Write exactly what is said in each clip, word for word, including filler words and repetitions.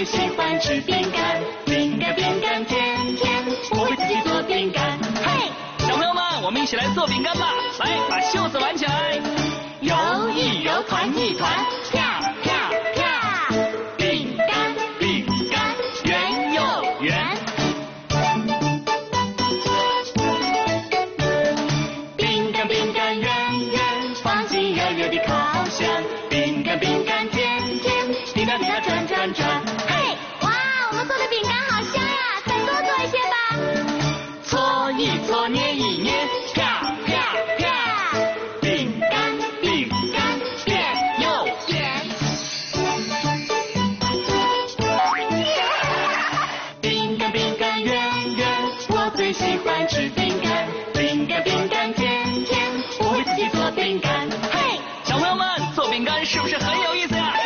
最喜欢吃饼干，饼干饼干甜甜，我会自己做饼干。嘿， 小朋友们，我们一起来做饼干吧！来，把袖子挽起来， 揉一揉，团一团，跳跳跳。饼干饼干圆又圆，饼干饼干圆圆，放进热热的烤箱。饼干饼干甜甜，滴答滴答转转转。 嘿，哇，我们做的饼干好香呀！再多做一些吧。 搓一搓，捏一捏，跳跳跳。饼干饼干变又圆，饼干饼干圆圆，我最喜欢吃饼干。饼干饼干甜甜，我会自己做饼干。嘿， 小朋友们，做饼干是不是很有意思呀？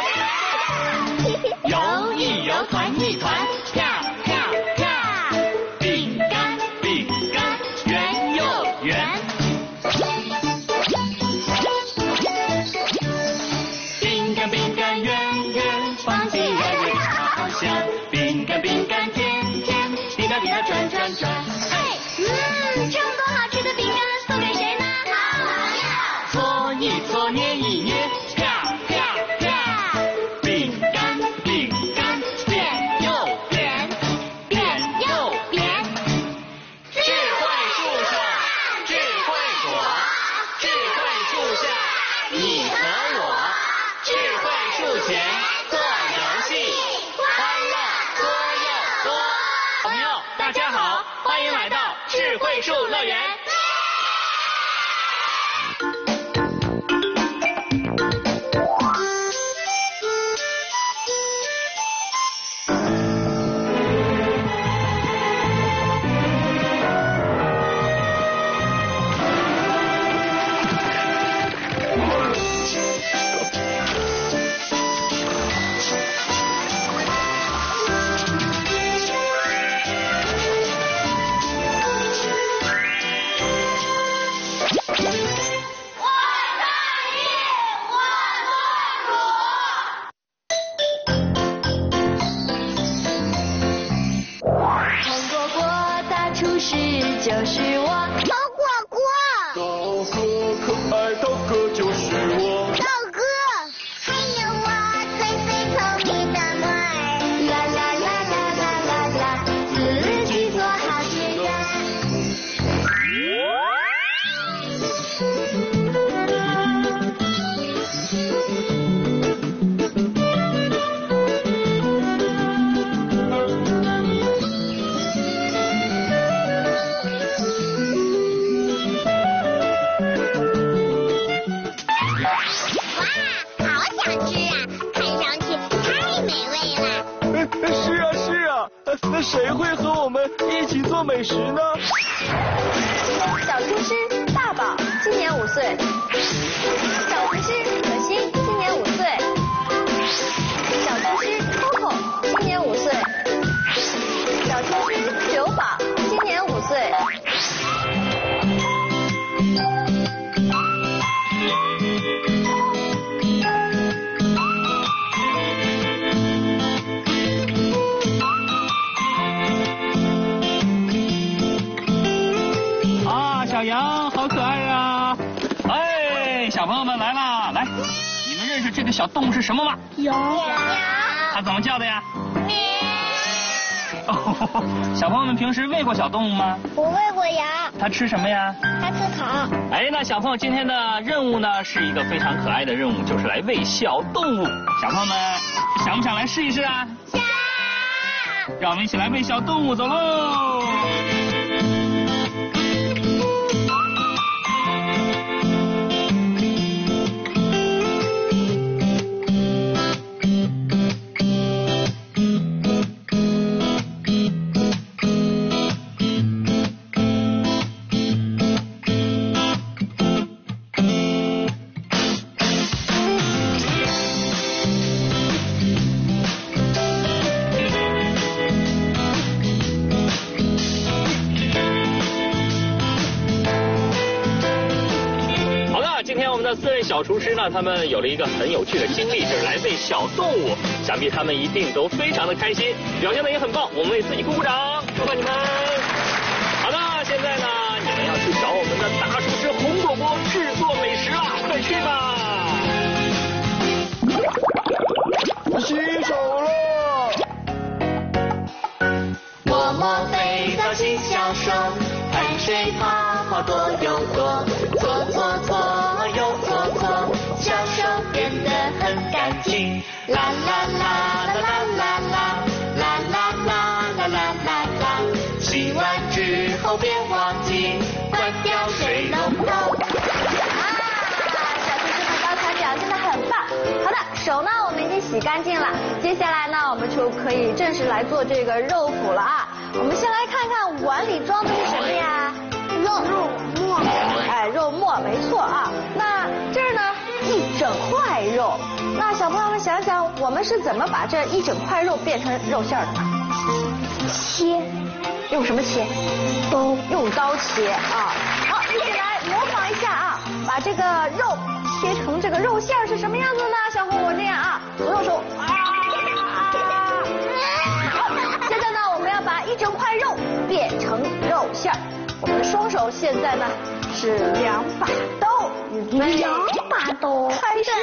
揉一揉，团一团，跳跳跳。饼干饼干圆又圆，饼干饼干圆圆，放进热热的烤箱。饼干饼干甜甜，滴答滴答转转转。 嘿，嗯，这么多好吃的饼干，送给谁呢？ 搓一搓，捏一捏，跳跳跳。饼干饼干变又圆，变又圆。 智慧树上，智慧果，智慧树下，你和我，智慧树前做游戏，欢乐多又多。朋友，大家好，欢迎来到智慧树乐园。 红果果大厨师就是我，红果果， 豆哥可爱豆哥就是我， 豆哥，还有我最最聪明的摩尔，啦啦啦啦啦啦啦，自己做好吃的。哇，好想吃啊！看上去太美味了。 呃是啊是啊，呃那谁会和我们一起做美食呢？ 小厨师大宝今年五岁，小厨师可心今年五岁，小厨师 Coco 今年五岁，小厨师九宝今年五岁。 啊，小羊好可爱呀！哎，小朋友们来啦，来，你们认识这个小动物是什么吗？ 有。 它怎么叫的呀？哦，小朋友们平时喂过小动物吗？ 我喂过羊， 它吃什么呀？ 它吃草。 哎，那小朋友今天的任务呢，是一个非常可爱的任务，就是来喂小动物。小朋友们想不想来试一试啊？ 想。 让我们一起来喂小动物，走喽！ 的四位小厨师呢，他们有了一个很有趣的经历，就是来喂小动物，想必他们一定都非常的开心，表现的也很棒，我们为自己鼓鼓掌，祝贺你们！好的，现在呢，你们要去找我们的大厨师红果果制作美食了，快去吧！ 洗手了。 摸摸肥皂勤消手，汗水泡泡多又多，搓搓搓又搓搓，小手变得很干净。啦啦啦啦啦啦啦啦啦啦啦啦啦啦，洗完之后别忘记关掉水龙头。 啊，小厨师们刚才表现得很棒。好的，手呢我们已经洗干净了，接下来呢我们就可以正式来做这个肉脯了啊。我们先来看看碗里装的是什么呀？肉肉末，哎，肉末没错啊。那这儿呢一整块肉，那小朋友们想想，我们是怎么把这一整块肉变成肉馅的呢？切，用什么切？刀，用刀切啊。好，一起来模仿一下啊，把这个肉切成这个肉馅是什么样子呢？像我这样啊，左右手啊。现在呢，我们要把一整块肉变成肉馅儿。我们的双手现在呢是两把刀，两把刀，开始。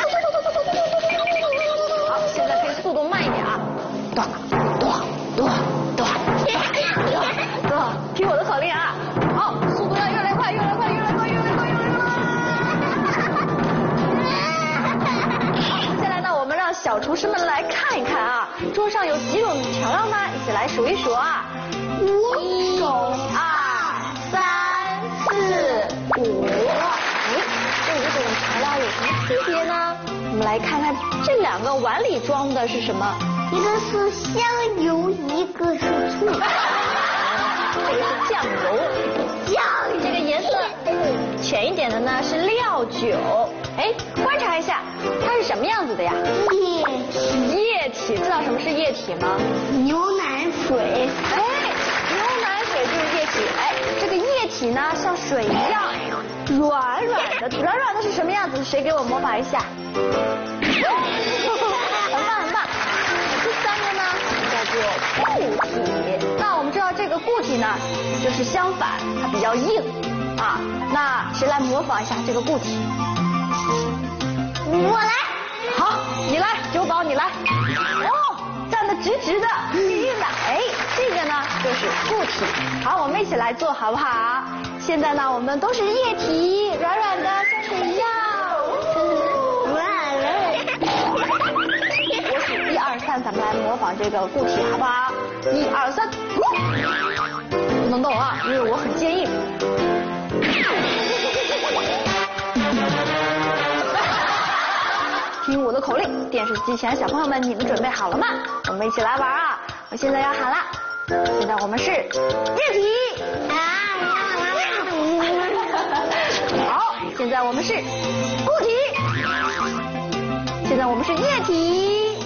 好，现在可以速度慢一点啊，断断断断断断，听我的口令啊。好，速度要越来越快，越来越快，越来越快，越来越快，越来越快。好，接下来呢，我们让小厨师们来看一看啊，桌上有几种调料呢？一起来数一数啊。一、二、三、四、五。哎，这五种调料有什么区别呢？我们来看看这两个碗里装的是什么？ 一个是香油，一个是醋。 这个是酱油，酱这个颜色浅一点的呢是料酒。哎，观察一下，它是什么样子的呀？ 液体， 液体，知道什么是液体吗？ 牛奶水。 哎，牛奶水就是液体。哎，这个液体呢像水一样软软的，软软的是什么样子？谁给我模仿一下？很棒很棒。第三个呢叫做固体。那我们知道这个固体呢就是相反，它比较硬啊。那谁来模仿一下这个固体？ 我来。 好，你来，九宝你来。哦，站得直直的，硬硬的。哎，这个呢就是固体。好，我们一起来做好不好？现在呢我们都是液体，软软的，像水一样。我数一二三，咱们来模仿这个固体，好不好？一二三，不能动啊，因为我很坚硬。听我的口令，电视机前小朋友们，你们准备好了吗？我们一起来玩啊！我现在要喊了，现在我们是液体。好，现在我们是固体。现在我们是液体。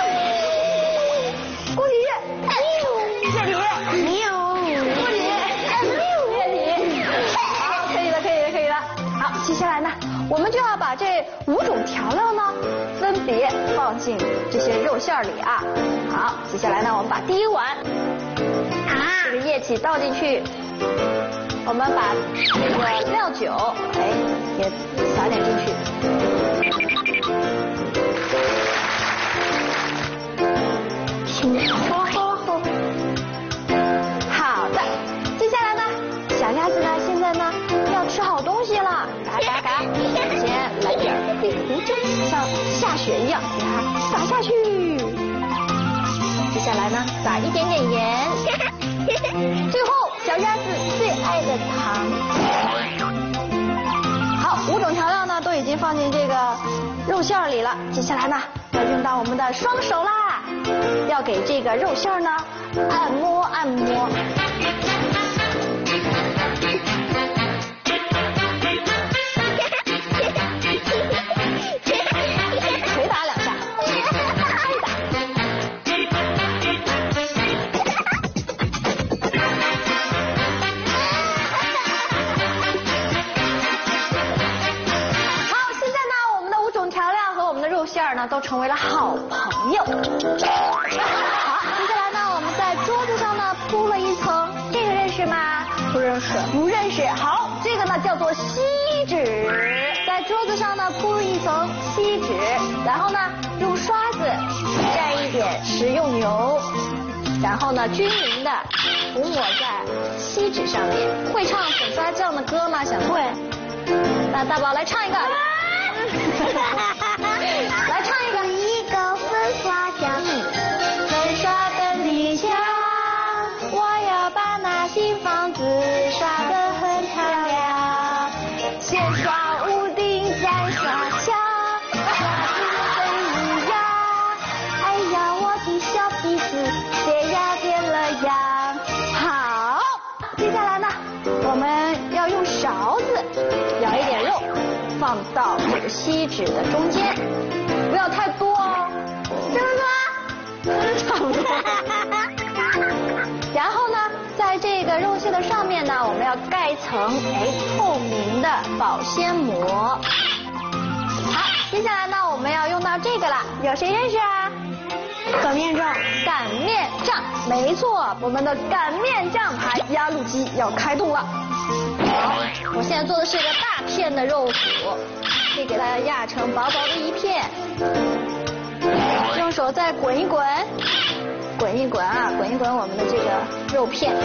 固体。液体。固体。液体。好，可以了，可以了，可以了。好，接下来呢，我们就要把这五种调料呢，分别放进这些肉馅里啊。好，接下来呢，我们把第一碗啊这个液体倒进去，我们把这个料酒哎也撒点进去。好好好。好的，接下来呢，小鸭子呢现在呢要吃好东西了，嘎嘎嘎，先来点黑胡椒，像下雪一样给它撒下去。接下来呢，撒一点点盐，最后小鸭子最爱的糖。好，五种调料呢都已经放进这个肉馅里了，接下来呢要用到我们的双手啦，要给这个肉馅呢按摩按摩。捶打两下，拍打。好， 儿呢都成为了好朋友。好，接下来呢，我们在桌子上呢铺了一层，这个认识吗？不认识。不认识。好，这个呢叫做锡纸，在桌子上呢铺一层锡纸，然后呢用刷子蘸一点食用油，然后呢均匀的涂抹在锡纸上面。会唱粉刷匠的歌吗？小会。那大宝来唱一个。来唱一个。 一个粉刷匠， 粉刷的理想，我要把那新房子刷得很漂亮。先刷屋顶，再刷墙，刷子飞呀，哎呀，我的小鼻子变呀变了样。好，接下来呢，我们要用勺子舀一点肉，放到这个锡纸的中间，不要太多哦。 这么多？ 差不多。然后呢，在这个肉馅的上面呢，我们要盖一层哎透明的保鲜膜。好，接下来呢，我们要用到这个了，有谁认识啊？擀面杖。擀面杖，没错，我们的擀面杖牌压路机要开动了。好，我现在做的是一个大片的肉脯，可以给它压成薄薄的一片。用手再滚一滚，滚一滚啊，滚一滚我们的这个肉片。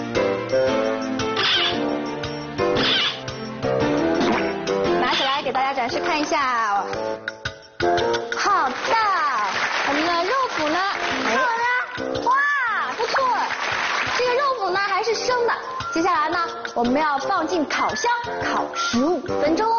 拿起来给大家展示看一下。好的，我们的肉脯呢？好了，哇，不错。这个肉脯呢还是生的。接下来呢，我们要放进烤箱烤十五分钟。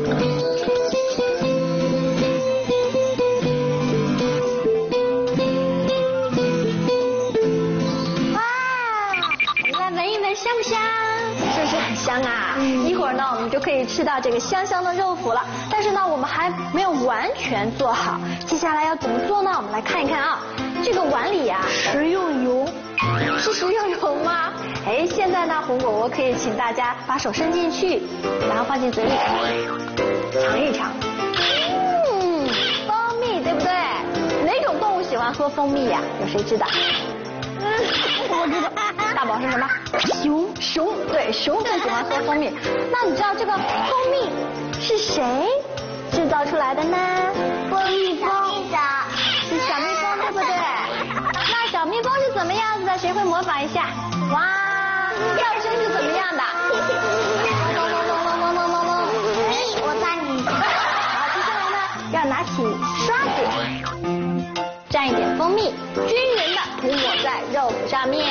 香不香？是不是很香啊？嗯。一会儿呢，我们就可以吃到这个香香的肉脯了。但是呢，我们还没有完全做好。接下来要怎么做呢？我们来看一看啊。这个碗里呀、啊，食用油是食用油吗？哎，现在呢，红果果可以请大家把手伸进去，然后放进嘴里尝一尝。嗯，蜂蜜对不对？哪种动物喜欢喝蜂蜜呀、啊？有谁知道？嗯，我知道。大宝是什么？熊。熊，对，熊最喜欢喝蜂蜜。那你知道这个蜂蜜是谁制造出来的呢？ 蜂蜜蜂的。 是小蜜蜂，对不对？那小蜜蜂是怎么样子的？谁会模仿一下？哇，叫声是怎么样的？嗡嗡嗡嗡嗡嗡嗡嗡。 哎，我帮你。 好，接下来呢，要拿起刷子，蘸一点蜂蜜，均匀的涂抹在肉脯上面。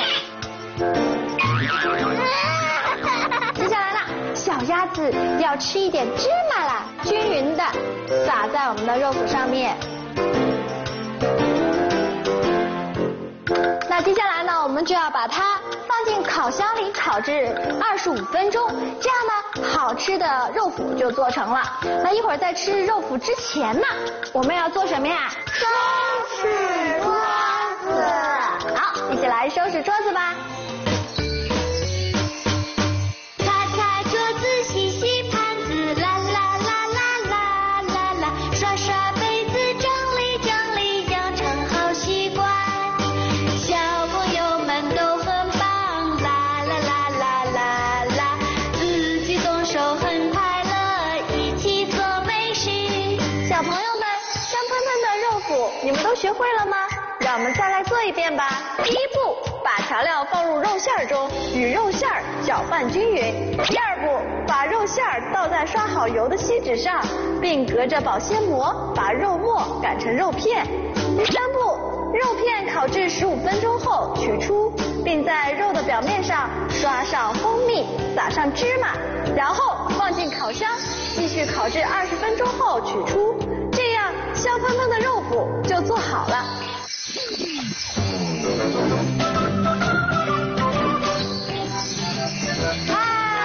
接下来呢，小鸭子要吃一点芝麻啦，均匀的撒在我们的肉脯上面。那接下来呢，我们就要把它放进烤箱里烤至二十五分钟，这样呢，好吃的肉脯就做成了。那一会儿在吃肉脯之前呢，我们要做什么呀？ 收拾桌子。 好，一起来收拾桌子吧。你们都学会了吗？让我们再来做一遍吧。第一步，把调料放入肉馅中，与肉馅搅拌均匀。第二步，把肉馅倒在刷好油的锡纸上，并隔着保鲜膜把肉末擀成肉片。第三步，肉片烤至十五分钟后取出，并在肉的表面上刷上蜂蜜，撒上芝麻，然后放进烤箱，继续烤至二十分钟后取出。这样香喷喷的肉脯就做好了。啊，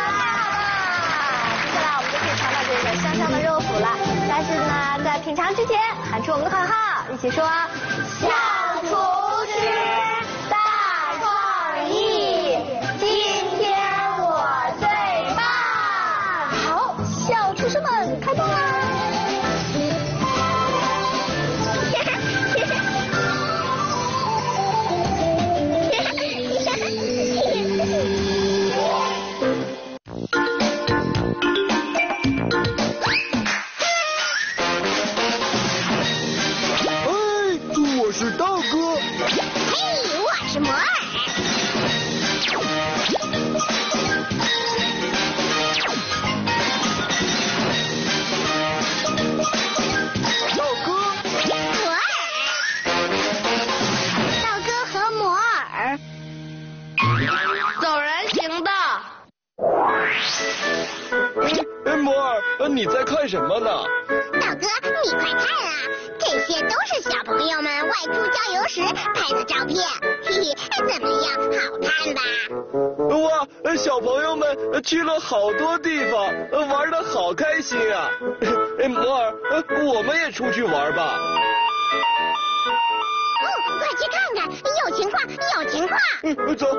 太好了！接下来我们就可以尝到这个香香的肉脯了。但是呢，在品尝之前，喊出我们的口号，一起说： 小厨师大创意，今天我最棒！ 好，小厨师们开动啦！ 你在看什么呢？ 大哥，你快看啊，这些都是小朋友们外出郊游时拍的照片，嘿嘿，怎么样，好看吧？ 哇，小朋友们去了好多地方，玩得好开心啊！哎，摩尔，我们也出去玩吧。 哦，快去看看，有情况，有情况。 嗯，走。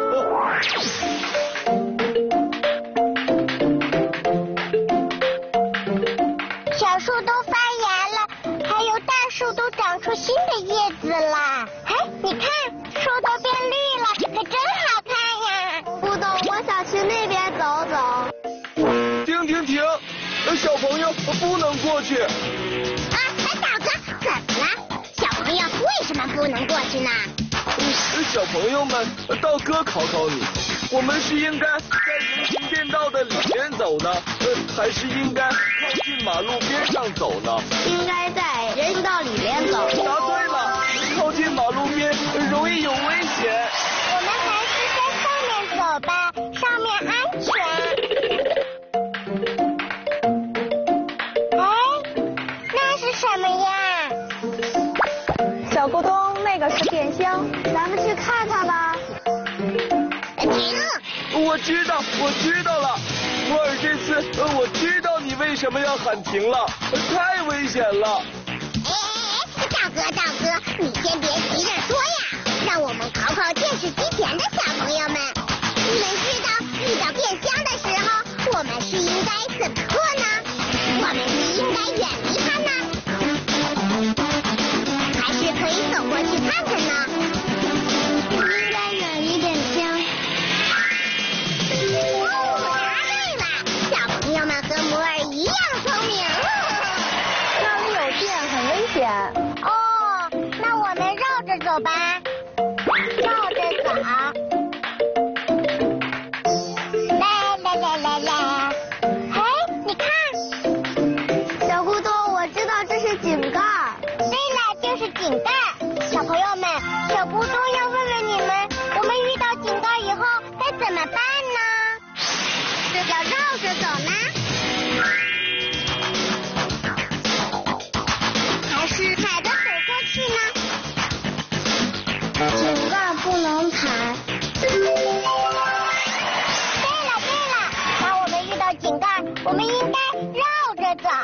小树都发芽了，还有大树都长出新的叶子了。哎，你看，树都变绿了，可真好看呀！ 不懂，我想去那边走走。 停停停！小朋友不能过去。 啊，大哥，怎么了？小朋友为什么不能过去呢？ 小朋友们，道哥考考你，我们是应该在人行便道的里面走呢，呃，还是应该靠近马路边上走呢？ 应该在人行道里面走。 答对了，靠近马路边容易有危险。 我们还是在上面走吧，上面安全。哎，那是什么呀？ 小咕咚，那个是电箱，咱们去看看吧。 停！ 我知道，我知道了。摩尔，这次呃，我知道你为什么要喊停了，太危险了。 哎哎哎，大哥大哥，你先别急着说呀，让我们考考电视机前的小朋友们。你们知道遇到电箱的时候，我们是应该怎么做呢？我们是应该远离它呢，还是可以走过去看看呢？应该远离电箱。哦，答对了，小朋友们和摩尔一样聪明。 那里有电，很危险。 哦，那我们绕着走吧，绕着走。来来来来来，哎，你看， 小咕咚，我知道这是井盖。 对了，就是井盖。小朋友们，小咕咚要问问你们，我们遇到井盖以后该怎么办呢？要绕着走呢，还是踩着走过去呢？井盖不能踩。对了对了，当我们遇到井盖，我们应该绕着走。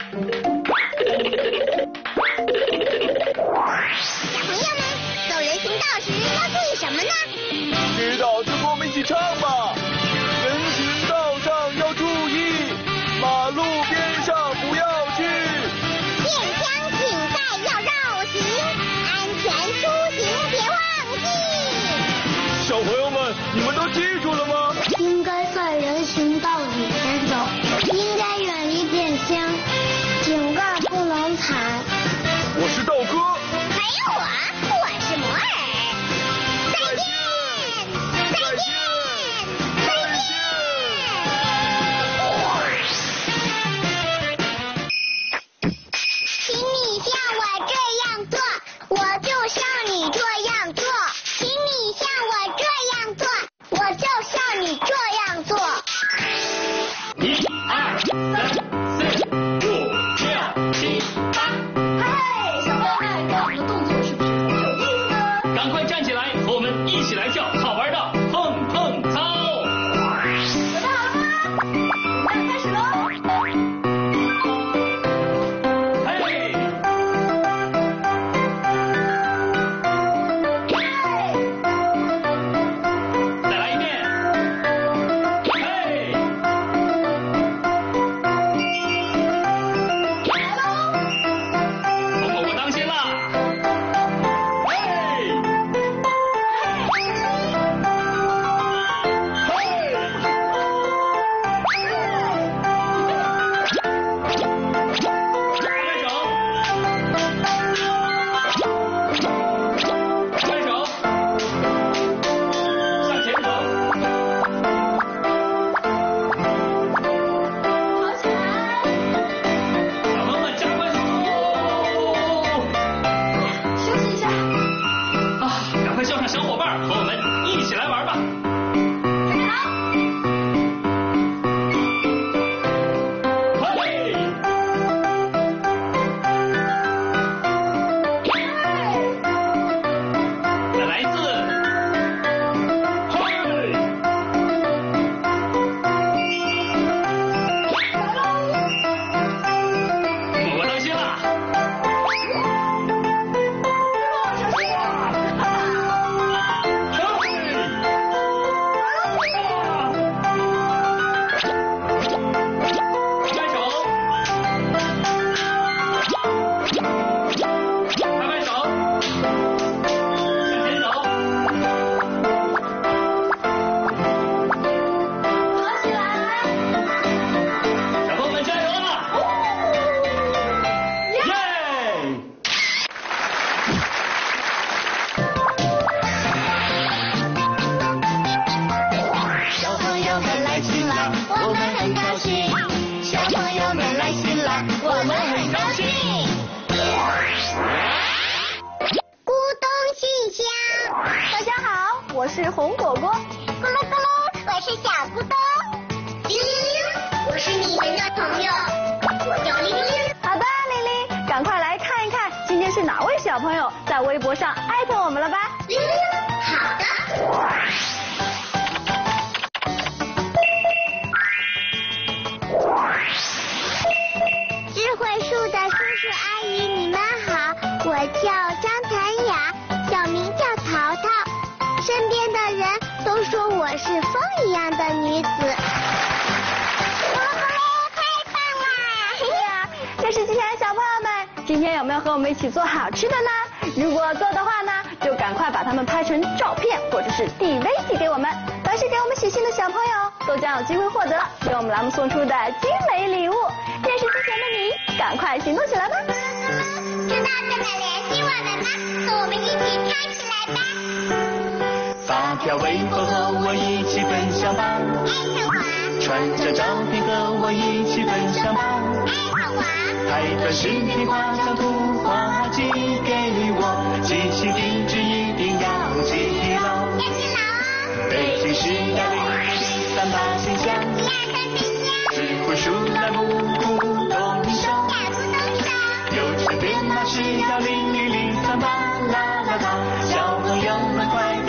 小朋友们，走人行道时要注意什么呢？ 知道就跟我们一起唱吧。人行道上要注意，马路边上不要去。 电箱井盖要绕行，安全出行别忘记。 小朋友们，你们都记住了吗？ 应该在人行道里面走，应该远离电箱，井盖不能踩。 我是道哥。 还有我，我是摩尔。再见，再见，再见。请你像我这样做，我就像你这样做。请你像我这样做，我就像你这样做。 一二三四五六七八。 嘿，小朋友我们很高兴。 咕咚信箱， 大家好，我是红果果。 咕噜咕噜，我是小咕咚。铃铃铃，我是你们的朋友，我叫铃铃。 好的，玲玲，赶快来看一看，今天是哪位小朋友在微博上艾特我们了吧？ 铃铃，好的。智慧树的叔叔阿姨，你们好，我叫张谭雅，小名叫淘淘，身边的人都说我是风一样的女子。咕噜咕噜，太棒啦！ 哎呀，这是机器人小朋友们，今天有没有和我们一起做好吃的呢？如果做的话呢，就赶快把它们拍成照片，或者是递微信给我们。凡是给我们写信的小朋友，都将有机会获得由我们栏目送出的精美礼物。电视机前的你，赶快行动起来吧！ 知道怎么联系我们吗？和我们一起唱起来吧！ 发条微博和我一起分享吧， 艾特我， 传着照片和我一起分享吧， 艾特我， 拍段视频画张图画寄给我，寄信地址一定要记牢， 要记牢哦。 北京市幺零零三八信箱， 第二个信箱， 智慧树栏目咕咚收， 小咕咚手， 邮政编码是幺零零零三八啦啦啦，小朋友们快